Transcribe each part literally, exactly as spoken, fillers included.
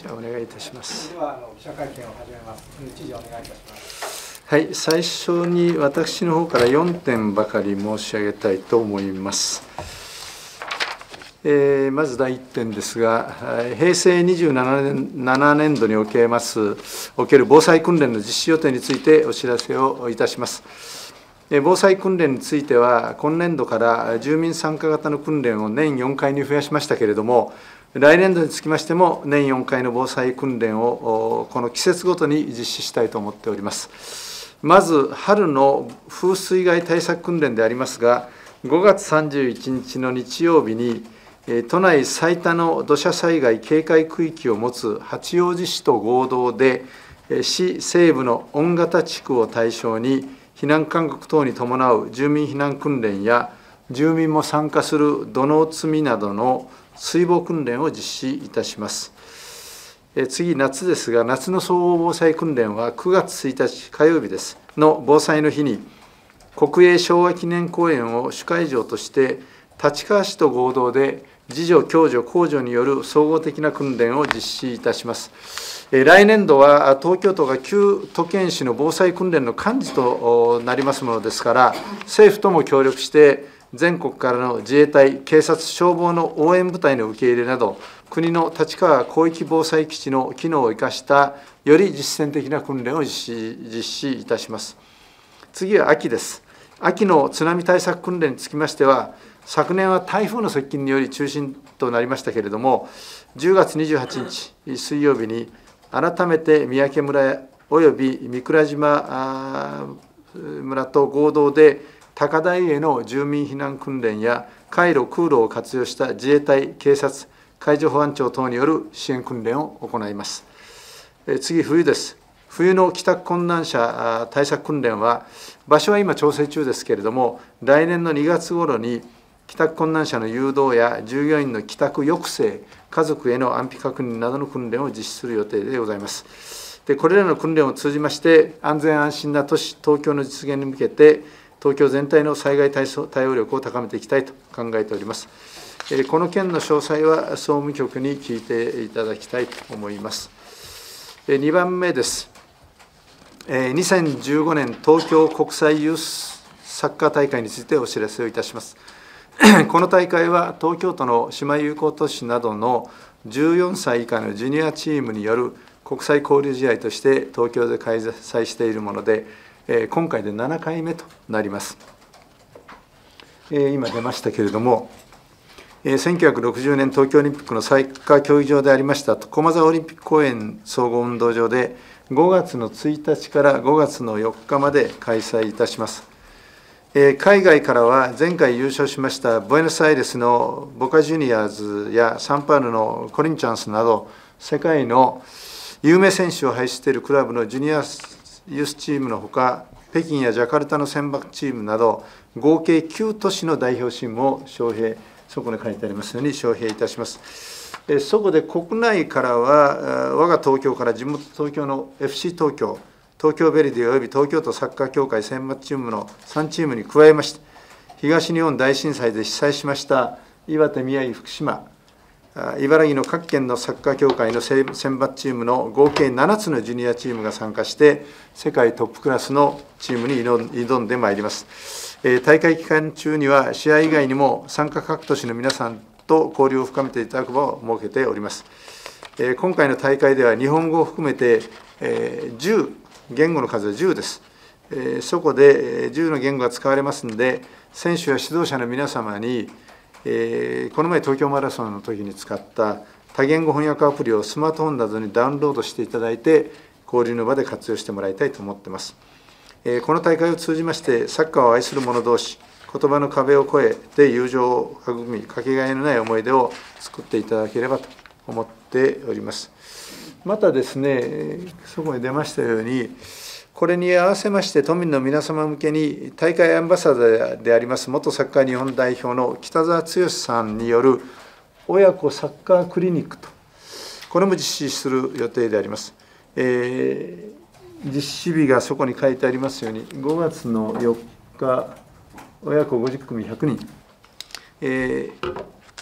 お願いいたします。 では、あの記者会見を始めます。知事、お願いいたします。 はい、最初に私の方からよんてんばかり申し上げたいと思います。えー、まずだいいってんですが、平成にじゅうななねんどにおけますおける防災訓練の実施予定についてお知らせをいたします。防災訓練については、今年度から住民参加型の訓練を年よんかいに増やしましたけれども、来年度につきましても、年よんかいの防災訓練をこの季節ごとに実施したいと思っております。まず、春の風水害対策訓練でありますが、ごがつさんじゅういちにちの日曜日に、都内最多の土砂災害警戒区域を持つ八王子市と合同で、市西部の御方地区を対象に、避難勧告等に伴う住民避難訓練や、住民も参加する土のう積みなどの水防訓練を実施いたします。次、夏ですが、夏の総合防災訓練はくがつついたち火曜日です。の防災の日に、国営昭和記念公園を主会場として、立川市と合同で、自助、共助、公助による総合的な訓練を実施いたします。来年度は東京都が旧都県市の防災訓練の幹事となりますものですから、政府とも協力して、全国からの自衛隊、警察、消防の応援部隊の受け入れなど、国の立川広域防災基地の機能を生かした、より実践的な訓練を実施実施いたします。次は秋です。秋の津波対策訓練につきましては、昨年は台風の接近により中心となりましたけれども、じゅうがつにじゅうはちにち水曜日に、改めて三宅村および御蔵島村と合同で、高台への住民避難訓練や、海路、空路を活用した自衛隊、警察、海上保安庁等による支援訓練を行います。次、冬です。冬の帰宅困難者対策訓練は、場所は今調整中ですけれども、来年のにがつ頃に、帰宅困難者の誘導や従業員の帰宅抑制、家族への安否確認などの訓練を実施する予定でございます。でこれらの訓練を通じまして、安全安心な都市、東京の実現に向けて、東京全体の災害対応力を高めていきたいと考えております。この件の詳細は総務局に聞いていただきたいと思います。にばんめです。にせんじゅうごねん東京国際ユースサッカー大会についてお知らせをいたします。この大会は東京都の姉妹友好都市などのじゅうよんさい以下のジュニアチームによる国際交流試合として東京で開催しているもので、今回でななかいめとなります。今出ましたけれども、せんきゅうひゃくろくじゅうねん東京オリンピックのサッカー競技場でありました駒沢オリンピック公園総合運動場でごがつのついたちからごがつのよっかまで開催いたします。海外からは前回優勝しましたブエノスアイレスのボカジュニアーズやサンパウロのコリンチャンスなど、世界の有名選手を輩出しているクラブのジュニアユースチームのほか、北京やジャカルタの選抜チームなど、合計きゅうとしの代表チームを招聘、そこに書いてありますように招聘いたします。そこで国内からは、我が東京から地元東京の エフシー 東京、東京ヴェルディおよび東京都サッカー協会選抜チームのさんチームに加えまして、東日本大震災で被災しました岩手、宮城、福島、茨城の各県のサッカー協会の選抜チームの合計ななつのジュニアチームが参加して、世界トップクラスのチームに挑んでまいります。大会期間中には、試合以外にも参加各都市の皆さんと交流を深めていただく場を設けております。今回の大会では、日本語を含めてじゅう、言語の数はじゅうです。そこでじゅうの言語が使われますので、選手や指導者の皆様に、この前、東京マラソンの時に使った多言語翻訳アプリをスマートフォンなどにダウンロードしていただいて、交流の場で活用してもらいたいと思っています。この大会を通じまして、サッカーを愛する者同士、言葉の壁を越えて友情を育み、かけがえのない思い出を作っていただければと思っております。またですね、そこに出ましたように、これに合わせまして、都民の皆様向けに、大会アンバサダーであります、元サッカー日本代表の北澤剛さんによる親子サッカークリニックと、これも実施する予定であります。えー、実施日がそこに書いてありますように、ごがつのよっか、親子ごじゅっくみひゃくにん、えー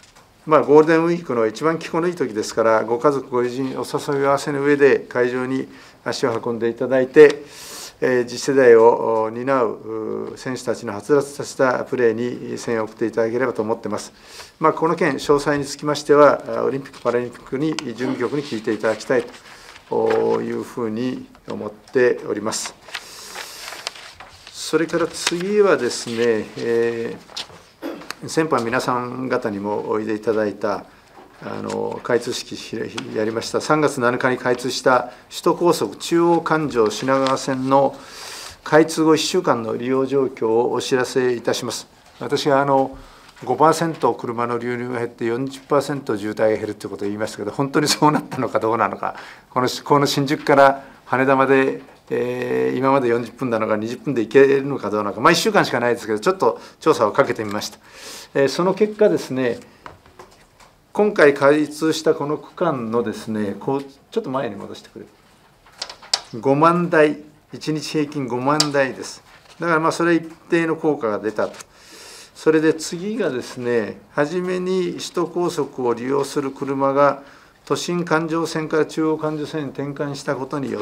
まあ、ゴールデンウィークの一番気候のいい時ですから、ご家族ご友人お誘い合わせの上で会場に足を運んでいただいて、次世代を担う選手たちのはつらつとしたプレーに声援を送っていただければと思っています。まあ、この件、詳細につきましては、オリンピック・パラリンピックに準備局に聞いていただきたいというふうに思っております。それから次はですね、えー、先般皆さん方にもおいでいただいたあの開通式やりましたさんがつなのかに開通した首都高速中央環状品川線の開通後いっしゅうかんの利用状況をお知らせいたします。私はあの ごパーセント 車の流入が減って よんじゅっパーセント 渋滞が減るということを言いましたけど、本当にそうなったのかどうなのか、このこの新宿から羽田まで、えー、今までよんじゅっぷんなのかにじゅっぷんで行けるのかどうなのか、まあ、いっしゅうかんしかないですけど、ちょっと調査をかけてみました。えー、その結果ですね、今回開通したこの区間のですね、こうちょっと前に戻してくれ。ごまんだい、いちにち平均ごまんだいです。だからまあそれ一定の効果が出たと。それで次がですね、初めに首都高速を利用する車が都心環状線から中央環状線に転換したことによって、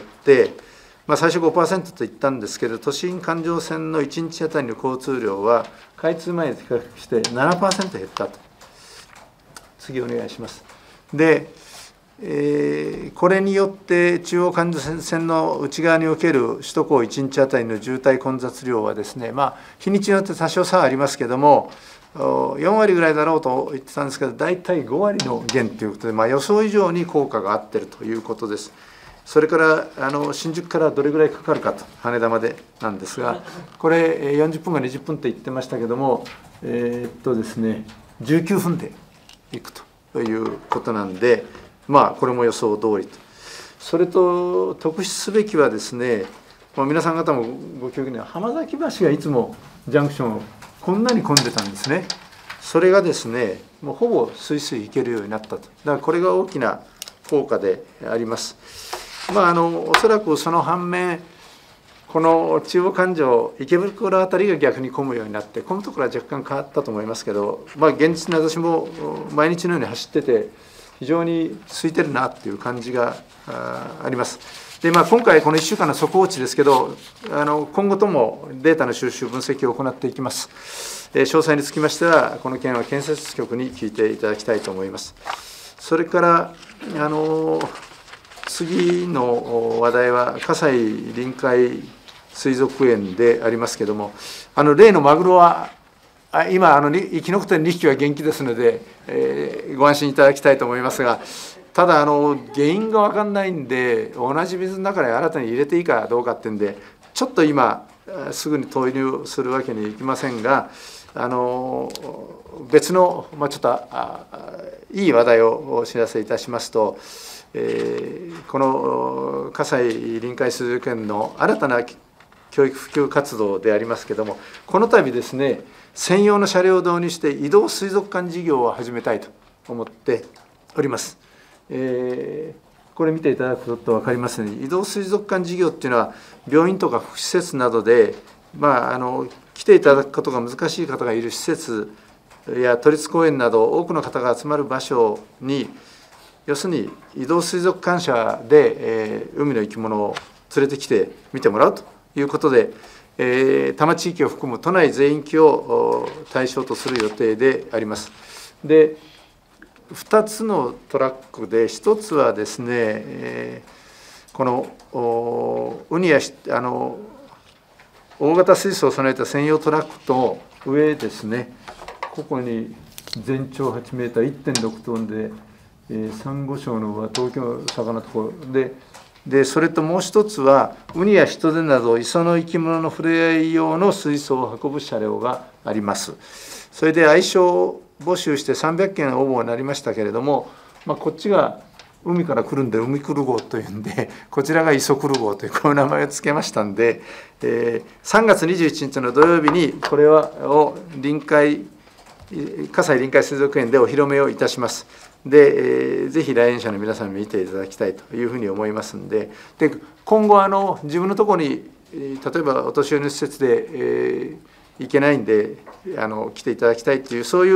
まあ、最初 ごパーセント と言ったんですけど、都心環状線のいちにちあたりの交通量は開通前に比較して ななパーセント 減ったと。次お願いします。で、えー、これによって中央環状線の内側における首都高いちにちあたりの渋滞混雑量はですね、まあ、日にちによって多少差はありますけれども、よんわりぐらいだろうと言ってたんですけど、大体ごわりの減ということで、まあ、予想以上に効果があっているということです。それからあの新宿からどれぐらいかかるかと、羽田までなんですが、これよんじゅっぷんがにじゅっぷんって言ってましたけども、えー、っとですね、じゅうきゅうふんでいくということなんで、まあ、これも予想通りと。それと特筆すべきはですね、まあ、皆さん方もご記憶には浜崎橋がいつもジャンクションこんなに混んでたんですね。それがですね、もうほぼスイスイ行けるようになったと。だからこれが大きな効果であります。まあ、あのおそらくその反面、この中央環状、池袋あたりが逆に混むようになって、混むところは若干変わったと思いますけど、まあ、現実に私も毎日のように走ってて、非常に空いてるなっていう感じがあります。で、まあ、今回、このいっしゅうかんの速報値ですけど、あの今後ともデータの収集、分析を行っていきます。詳細につきましては、この件は建設局に聞いていただきたいと思います。それからあの次の話題は、葛西臨海水族園でありますけれども、あの例のマグロは、今、あの生き残っているにひきは元気ですので、えー、ご安心いただきたいと思いますが、ただあの、原因が分かんないんで、同じ水の中に新たに入れていいかどうかっていうんで、ちょっと今、すぐに投入するわけにいきませんが、あの別の、まあ、ちょっとあいい話題をお知らせいたしますと、えー、この葛西臨海水族園の新たな教育普及活動でありますけれども、この度ですね、専用の車両を導入して移動水族館事業を始めたいと思っております。えー、これ見ていただくと分かりますように、移動水族館事業っていうのは、病院とか福祉施設などで、まあ、あの来ていただくことが難しい方がいる施設や都立公園など、多くの方が集まる場所に、要するに移動水族館車で、えー、海の生き物を連れてきて見てもらうということで、えー、多摩地域を含む都内全域を対象とする予定であります。で、ふたつのトラックで、ひとつはですね、えー、このウニやあの大型水槽を備えた専用トラックと上ですね、ここに全長はちメーター、いってんろくトンで、えー、サンゴ礁のは東京の魚のところで、でそれともう一つは、ウニやヒトデなど磯の生き物の触れ合い用の水槽を運ぶ車両があります。それで愛称募集してさんびゃっけん応募になりましたけれども、まあ、こっちが海から来るんで海来る号というんで、こちらが磯来る号というこういう名前を付けましたんで、えー、さんがつにじゅういちにちの土曜日にこれはを臨海葛西臨海水族園でお披露目をいたします。で、えー、ぜひ来園者の皆さんに見ていただきたいというふうに思いますんで、で今後あの自分のところに例えばお年寄りの施設で、えー、行けないんであの来ていただきたいという、そういう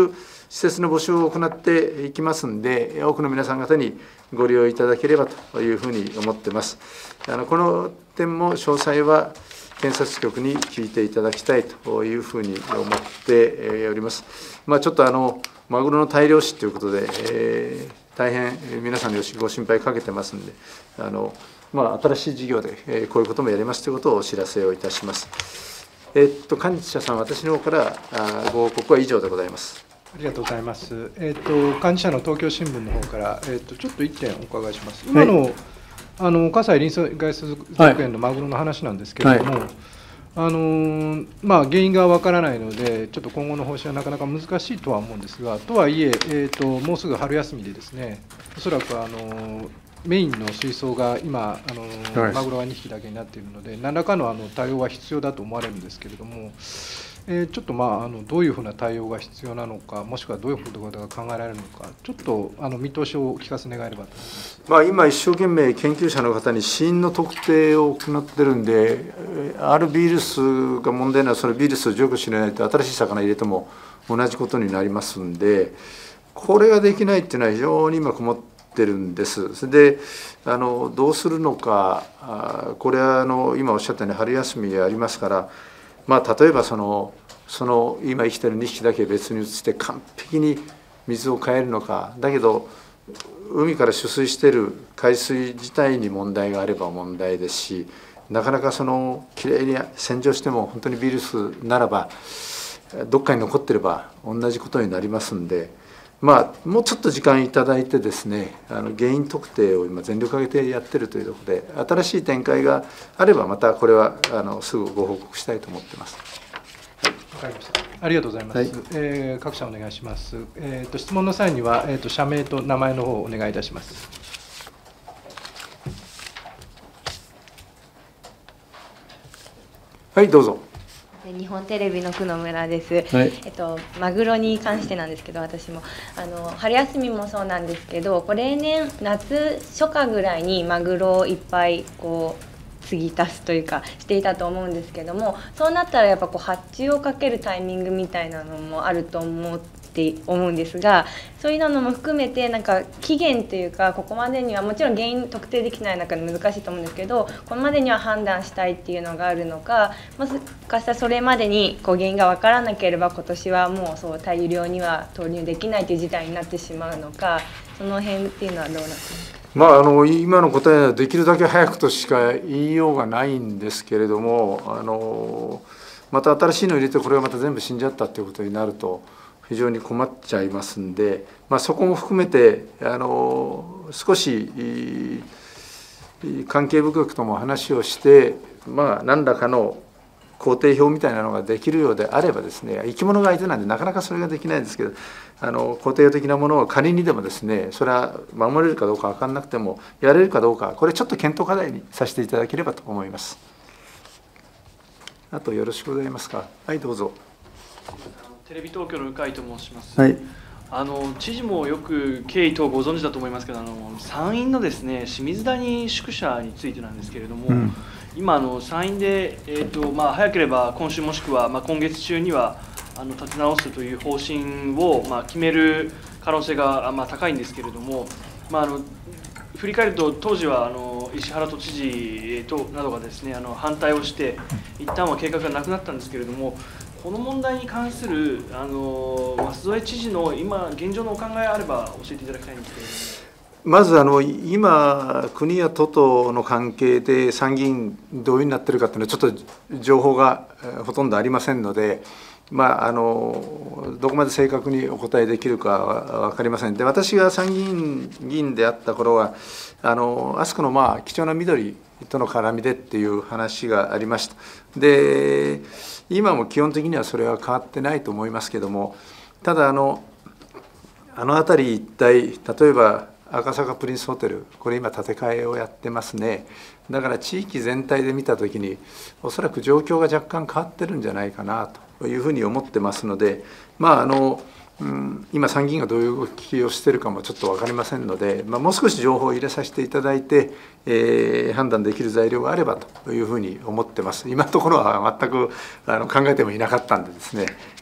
施設の募集を行っていきますんで、多くの皆さん方にご利用いただければというふうに思っています。あのこの点も詳細は検察局に聞いていただきたいというふうに思っております。まあ、ちょっとあのマグロの大量死ということで、えー、大変皆さんにご心配かけてますんで、あのまあ、新しい事業で、えー、こういうこともやりますということをお知らせをいたします。えー、っと幹事社さん、私の方からあご報告は以上でございます。 ありがとうございます。えー、っと幹事社の東京新聞の方から、えー、っとちょっといってんお伺いします。今の、はい、あの葛西臨海水族園のマグロの話なんですけれども、はいはい、あのまあ、原因がわからないので、ちょっと今後の方針はなかなか難しいとは思うんですが、とはいえ、えー、ともうすぐ春休みでですね、おそらくあのメインの水槽が今、あの、はい、マグロがにひきだけになっているので、何らかのあの対応は必要だと思われるんですけれども、えー、ちょっと、まあ、あのどういうふうな対応が必要なのか、もしくはどういうことが考えられるのか、ちょっとあの見通しをお聞かせ願えればと思います。 まあ、今、一生懸命研究者の方に死因の特定を行ってるんで、あるウイルスが問題なら、そのウイルスを除去しないと、新しい魚入れても同じことになりますんで、これができないっていうのは非常に今困ってるんです。それであのどうするのか、これはあの今おっしゃったように春休みがありますから、まあ、例えばそのその今生きてるにひきだけ別に移して完璧に水を変えるのか、だけど海から取水している海水自体に問題があれば問題ですし、なかなかそのきれいに洗浄しても本当にウイルスならばどっかに残ってれば同じことになりますんで、まあ、もうちょっと時間いただいてですね、あの原因特定を今全力を挙げてやってるというところで、新しい展開があればまたこれはあのすぐご報告したいと思ってます。 わかりました。ありがとうございます。はい、えー、各社お願いします。えー、と質問の際には、えー、と社名と名前の方をお願いいたします。 はい、どうぞ。 日本テレビの久野村です、 はい、 えっと、マグロに関してなんですけど、私もあの春休みもそうなんですけど、これ例年夏初夏ぐらいにマグロをいっぱいこう継ぎ足すというかしていたと思うんですけども、そうなったらやっぱこう発注をかけるタイミングみたいなのもあると思って思うんですが、そういうのも含めてなんか期限というか、ここまでにはもちろん原因特定できない中で難しいと思うんですけど、ここまでには判断したいっていうのがあるのか、もしかしたらそれまでにこう原因が分からなければ今年はもうそう大量には投入できないという事態になってしまうのか、その辺っていうのはどうなってますか。 まあ、あの今の答えはできるだけ早くとしか言いようがないんですけれども、あのまた新しいのを入れてこれがまた全部死んじゃったということになると非常に困っちゃいますんで、まあ、そこも含めてあの少し関係部局とも話をして、まあ、何らかの工程表みたいなのができるようであればですね、生き物が相手なんでなかなかそれができないんですけど、あの工程的なものを仮にでもですね、それは守れるかどうか分からなくてもやれるかどうか、これちょっと検討課題にさせていただければと思います。あとよろしくございますか。はい、どうぞ。 テレビ東京の鵜飼と申します。 はい、 あの知事もよく経緯等ご存知だと思いますけど、あの参院のですね清水谷宿舎についてなんですけれども、うん、今あの参院で、えーとまあ、早ければ今週もしくは、まあ、今月中にはあの立て直すという方針を、まあ、決める可能性が、まあ、高いんですけれども、まあ、あの振り返ると当時はあの石原都知事となどがですねあの反対をして一旦は計画がなくなったんですけれども、この問題に関するあの舛添知事の今現状のお考えあれば教えていただきたいんですけれども。 まずあの今国や都との関係で参議院どういうふうになっているかというのはちょっと情報がほとんどありませんので、まあ、あのどこまで正確にお答えできるかは分かりません。で、私が参議院議員であった頃はあのあそこのまあ貴重な緑との絡みでっていう話がありました。で、今も基本的にはそれは変わってないと思いますけども、ただあのあの辺り一帯、例えば赤坂プリンスホテル、これ今建て替えをやってますね。だから地域全体で見たときにおそらく状況が若干変わってるんじゃないかなというふうに思ってますので、まああのうん、今参議院がどういう動きをしているかもちょっと分かりませんので、まあ、もう少し情報を入れさせていただいて、えー、判断できる材料があればというふうに思ってます。今のところは全くあの考えてもいなかったんでですね、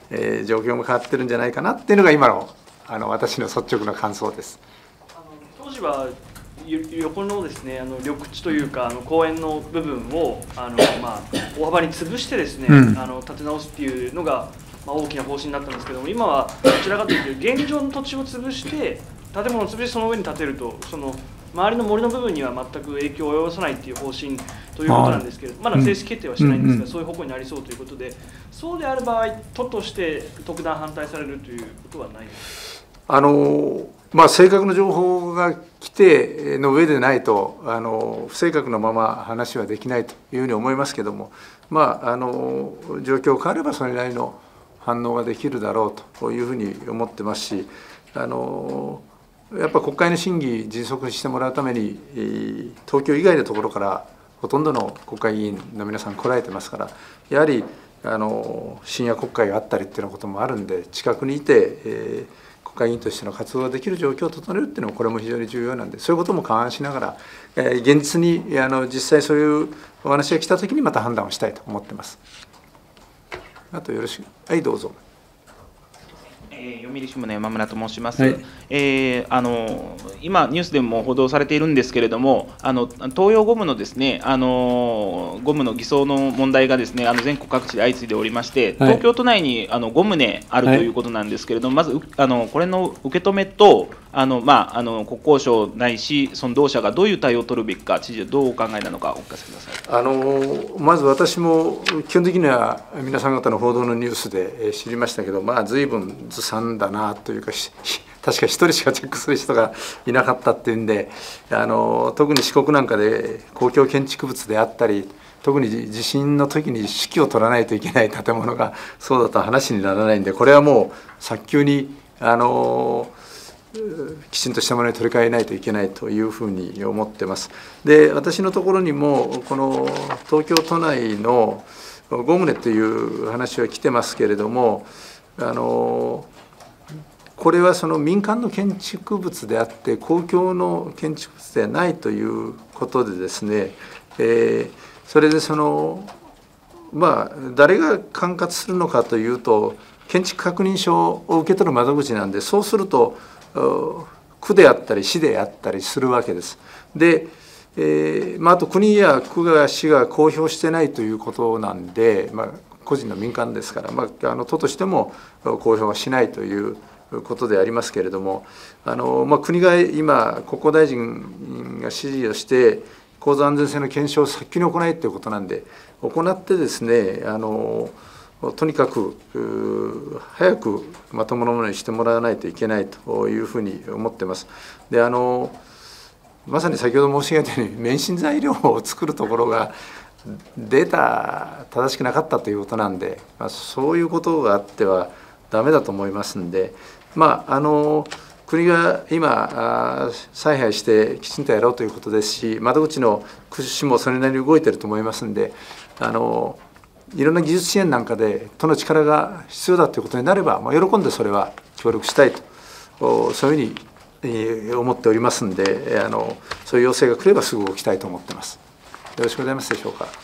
えー、状況も変わってるんじゃないかなっていうのが今の、あの私の率直な感想です。 あの当時は横のですね、あの緑地というかあの公園の部分をあの、まあ、大幅に潰してですね、うん、あの建て直すっていうのが、まあ、大きな方針だったんですけども、今はどちらかというと現状の土地を潰して建物を潰してその上に建てると、その周りの森の部分には全く影響を及ぼさないという方針ということなんですけれども、まだ正式決定はしてないんですが、うん、そういう方向になりそうということで、そうである場合、都として特段反対されるということはないですか。 あのまあ、正確な情報が来ての上でないと、あの不正確なまま話はできないというふうに思いますけれども、まあ、あの状況が変わればそれなりの反応ができるだろうというふうに思ってますし、あのやっぱ国会の審議迅速にしてもらうために、東京以外のところからほとんどの国会議員の皆さん来られてますから、やはりあの深夜国会があったりっていうようなこともあるんで、近くにいて、えー国会議員としての活動ができる状況を整えるっていうのもこれも非常に重要なんで、そういうことも勘案しながら、えー、現実にあの実際そういうお話が来たときにまた判断をしたいと思ってます。あとよろしく、はいどうぞ。 えー、読売新聞の山村と申します。はい、えー、あの今ニュースでも報道されているんですけれども、あの東洋ゴムのですね、あのゴムの偽装の問題がですね、あの全国各地で相次いでおりまして、東京都内にあのご棟あるということなんですけれども、はい、まずあのこれの受け止めと、あのまああの国交省ないしその同社がどういう対応を取るべきか、知事はどうお考えなのかお聞かせください。 あのまず私も基本的には皆さん方の報道のニュースで知りましたけど、まあ随分ずさんだなというか、確か一人しかチェックする人がいなかったっていうんで、あの特に四国なんかで公共建築物であったり、特に地震の時に指揮を取らないといけない建物がそうだと話にならないんで、これはもう早急にあのきちんとしたものに取り替えないといけないというふうに思ってます。で、私のところにもこの東京都内のご棟という話は来てますけれども、あのこれはその民間の建築物であって公共の建築物ではないということでですね、えー、それでそのまあ誰が管轄するのかというと、建築確認書を受け取る窓口なんで、そうすると区であったり市であったりするわけです。で、えーまあ、あと国や区が市が公表してないということなんで、まあ、個人の民間ですから、まあ、あの都としても公表はしないということでありますけれども、あの、まあ、国が今国交大臣が指示をして構造安全性の検証を早急に行えということなんで、行ってですね、あのとにかく早くまともなものにしてもらわないといけないというふうに思ってます。で、あのまさに先ほど申し上げたように、免震材料を作るところがデータ正しくなかったということなんで、まあ、そういうことがあってはダメだと思いますんで、まあ、あの国が今采配してきちんとやろうということですし、窓口の区市もそれなりに動いてると思いますんで、あのいろんな技術支援なんかで都の力が必要だということになれば、まあ、喜んでそれは協力したいと、そういうふうに思っておりますんで、あのそういう要請が来ればすぐ動きたいと思っています。よろしくございますでしょうか。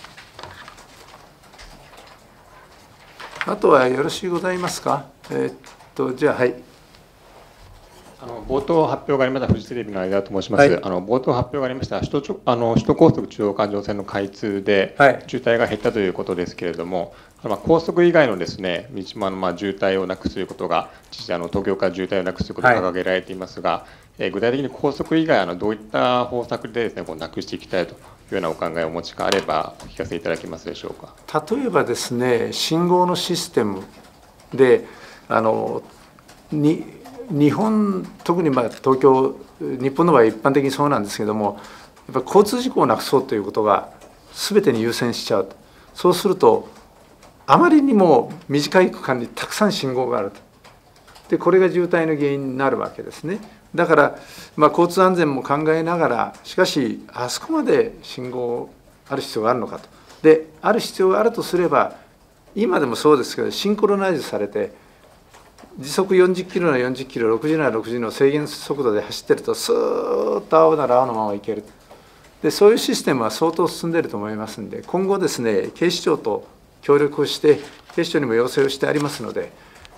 あとはよろしゅうございますか。えー、っとじゃあはい。 あの冒頭発表がありましたフジテレビの間と申します。はい、あの冒頭発表がありました首都あの首都高速中央環状線の開通で渋滞が減ったということですけれども、はい、まあ、高速以外のですね道もあのまあ渋滞をなくすということが、あの東京から渋滞をなくすということが掲げられていますが、はい、え具体的に高速以外あのどういった方策でですねこうなくしていきたいというようなお考えをお持ちがあればお聞かせいただけますでしょうか。 例えばですね、信号のシステムであのに日本、特にまあ東京、日本の場合一般的にそうなんですけども、やっぱ交通事故をなくそうということが全てに優先しちゃうと。そうするとあまりにも短い区間にたくさん信号があると。でこれが渋滞の原因になるわけですね。だから、まあ、交通安全も考えながら、しかしあそこまで信号ある必要があるのかと。である必要があるとすれば、今でもそうですけどシンクロナイズされて時速よんじゅっキロならよんじゅっキロ、ろくじゅうならろくじゅうの制限速度で走ってるとスーッと青なら青のまま行ける。でそういうシステムは相当進んでいると思いますので、今後ですね警視庁と協力をして警視庁にも要請をしてありますので、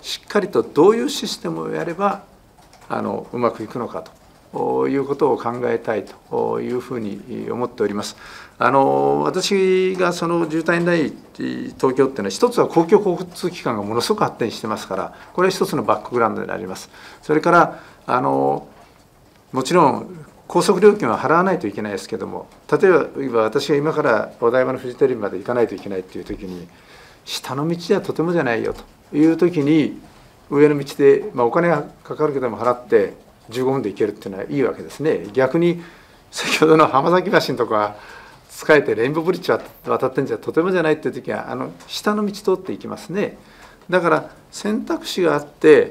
しっかりとどういうシステムをやればあのうまくいくのかということを考えたいというふうに思っております。あの私がその渋滞ない東京っていうのは、一つは公共交通機関がものすごく発展してますから、これは一つのバックグラウンドになります。それからあのもちろん高速料金は払わないといけないですけども、例えば私が今からお台場のフジテレビまで行かないといけないっていう時に、下の道ではとてもじゃないよという時に、上の道で、まあ、お金がかかるけども払ってじゅうごふんで行けるっていうのはいいわけですね。逆に先ほどの浜崎橋のとこは使えてレインボーブリッジ渡ってんじゃとてもじゃないっていう時は、あの下の道通っていきますね。だから選択肢があって、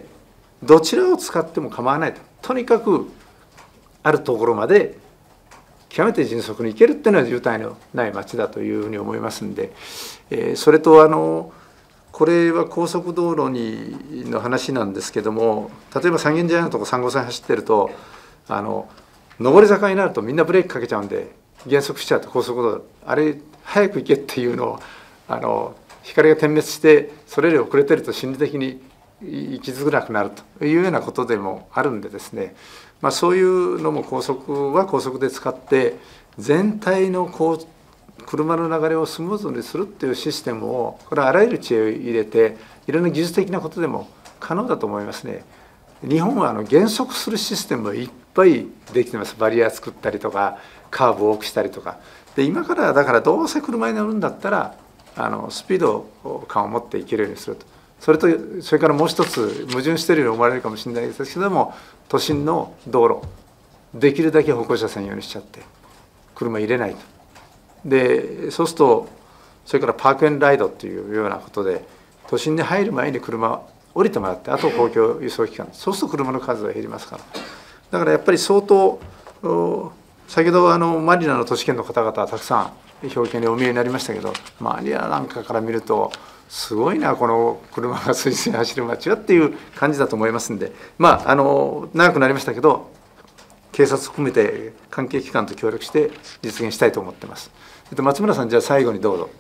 どちらを使っても構わないと。とにかくあるところまで極めて迅速に行けるっていうのは渋滞のない街だというふうに思いますんで、えー、それとあのこれは高速道路にの話なんですけども、例えば三軒茶屋のとこさん号線走ってると、あの上り坂になるとみんなブレーキかけちゃうんで減速しちゃうと、高速道路あれ早く行けっていうのを、あの光が点滅してそれより遅れてると心理的に行きづらくなるというようなことでもあるんでですね、まあ、そういうのも高速は高速で使って全体のこう車の流れをスムーズにするっていうシステムを、これはあらゆる知恵を入れて、いろんな技術的なことでも可能だと思いますね。日本はあの減速するシステムがいっぱいできてます。バリア作ったりとかカーブを多くしたりとかで、今からだからどうせ車に乗るんだったらあのスピード感を持っていけるようにすると。それとそれからもう一つ矛盾しているように思われるかもしれないですけども、都心の道路できるだけ歩行者専用にしちゃって車入れないと。でそうすると、それからパークエンライドっていうようなことで、都心に入る前に車降りてもらって、あと公共輸送機関、そうすると車の数が減りますから。だからやっぱり相当、先ほどあのマニラの都市圏の方々はたくさん表敬にお見えになりましたけど、マニラなんかから見るとすごいな、この車が水水走る街はっていう感じだと思いますんで、まああの長くなりましたけど、警察含めて関係機関と協力して実現したいと思ってます。松村さん、じゃあ最後にどうぞ。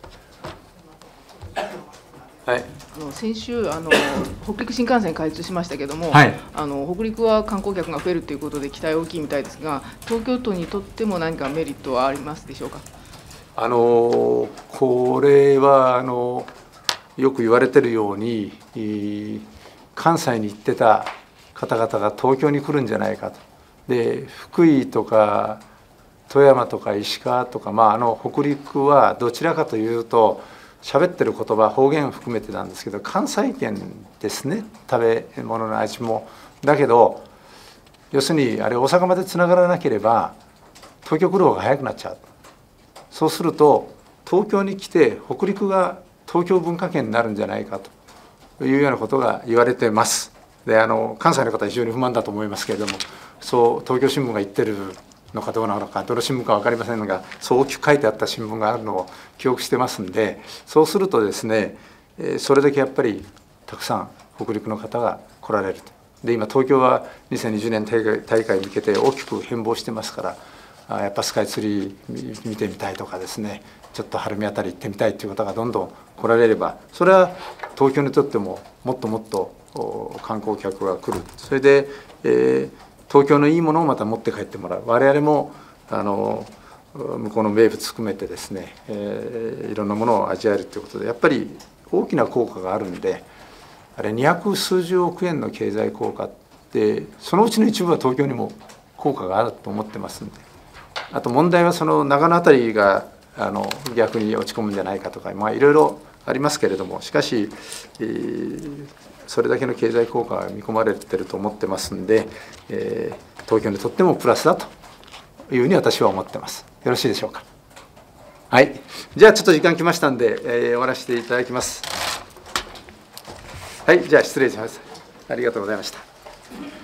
はい、 あの先週あの北陸新幹線開通しましたけども、 はい、 あの北陸は観光客が増えるということで期待大きいみたいですが、東京都にとっても何かメリットはありますでしょうか。 あのこれはあのよく言われているように、関西に行ってた方々が東京に来るんじゃないかと。で福井とか富山とか石川とか、まあ、あの北陸はどちらかというと喋ってる言葉方言を含めてなんですけど、関西圏ですね、食べ物の味も。だけど要するにあれ大阪までつながらなければ東京来る方が早くなっちゃう。そうすると東京に来て北陸が東京文化圏になるんじゃないかというようなことが言われてます。であの関西の方は非常に不満だと思いますけれども、そう東京新聞が言ってるのかどうなのか、どの新聞か分かりませんが、そう大きく書いてあった新聞があるのを記憶してますんで、そうするとですね、それだけやっぱりたくさん北陸の方が来られると。で今東京はにせんにじゅうねん大会に向けて大きく変貌してますから、やっぱスカイツリー見てみたいとかですね、ちょっと晴海あたり行ってみたいという方がどんどん来られれば、それは東京にとってももっともっと観光客が来る。それで、えー東京のいいものをまた持って帰ってもらう。我々もあの向こうの名物含めてですね、えー、いろんなものを味わえるということで、やっぱり大きな効果があるんで、あれにひゃくすうじゅうおくえんの経済効果って、そのうちの一部は東京にも効果があると思ってますんで、あと問題はその長野あたりがあの逆に落ち込むんじゃないかとか、まあいろいろありますけれども、しかし、えーそれだけの経済効果が見込まれていると思ってますんで、えー、東京にとってもプラスだというふうに私は思ってます。よろしいでしょうか。はい、じゃあちょっと時間来ましたんで、えー、終わらせていただきます。はい、じゃあ失礼します。ありがとうございました。